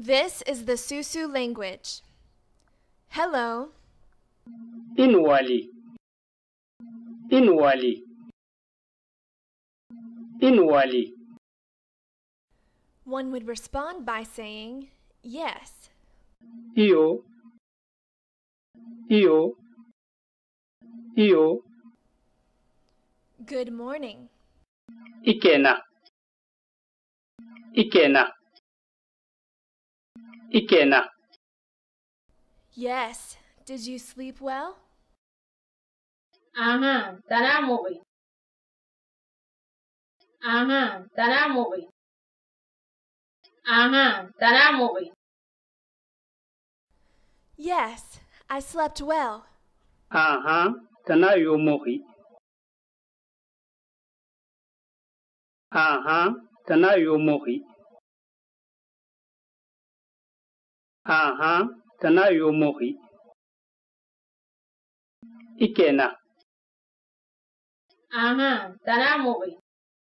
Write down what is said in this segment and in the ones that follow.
This is the Susu language. Hello. Inwali. Inwali. Inwali. One would respond by saying yes. Iyo. Iyo. Iyo. Good morning. Ikena. Ikena. Ikena. Yes. Did you sleep well? Tanamobi. Tanamobi. Tanamobi. Yes, I slept well. Tanayomohi. Tanayomohi. Tanayomohi. Ikena. Tanamobi.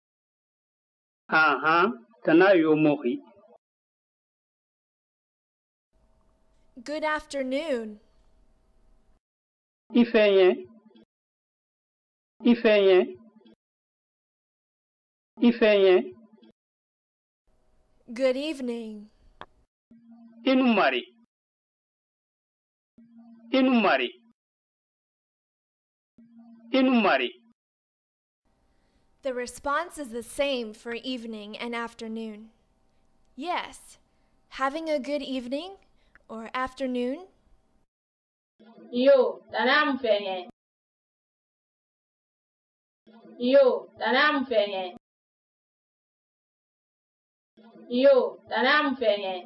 Tanayomohi. Good afternoon. Ifenye. Ifenye. Ifenye. Good evening. Inumari. Inumari. Inumari. The response is the same for evening and afternoon. Yes. Having a good evening or afternoon? Yo, tanamfenye. Yo, tanamfenye. Yo, tanamfenye.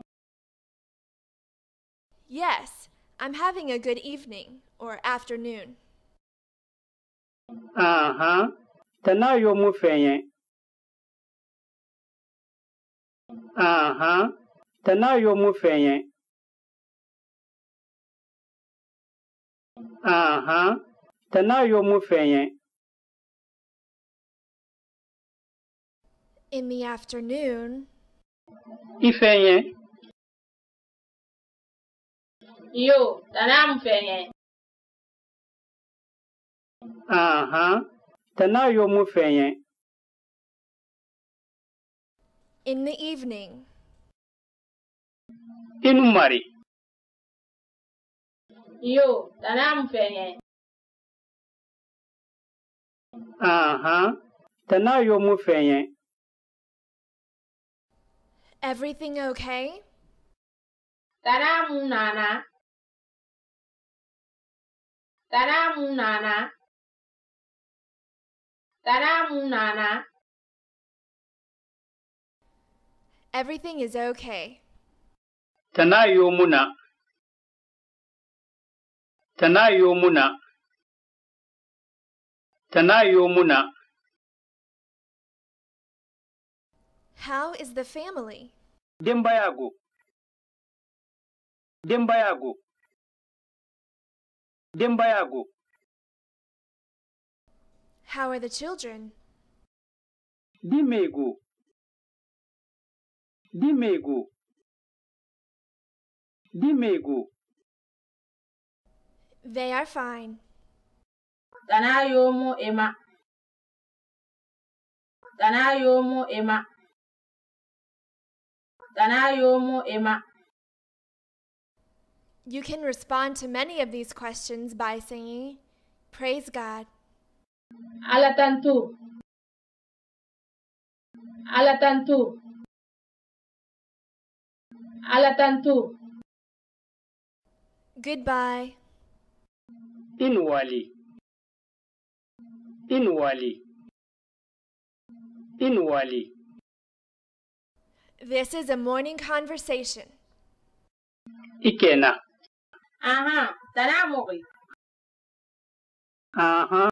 Yes, I'm having a good evening or afternoon. Tanayomufenye. Tanayomufenye. Tanayomufenye. In the afternoon. Ifenye. Yo, tanamfenye. Tanayomufenye. In the evening. Inumari. Yo, tanamfenye. Tanayomufenye. Everything okay? Tanamunana. Tanamunana. Tanamunana. Everything is okay. Tanayomuna. Tanayomuna. Tanayomuna. How is the family? Dembayago. Dembayago. Dembayago. How are the children? Dimego. Dimego. Dimego. They are fine. Tanayomo ema. Tanayomo ema. Tanayomo ema. You can respond to many of these questions by saying, Praise God. Alatantu. Alatantu. Alatantu. Goodbye. Inwali. Inwali. Inwali. This is a morning conversation. Ikena. Tanamobi.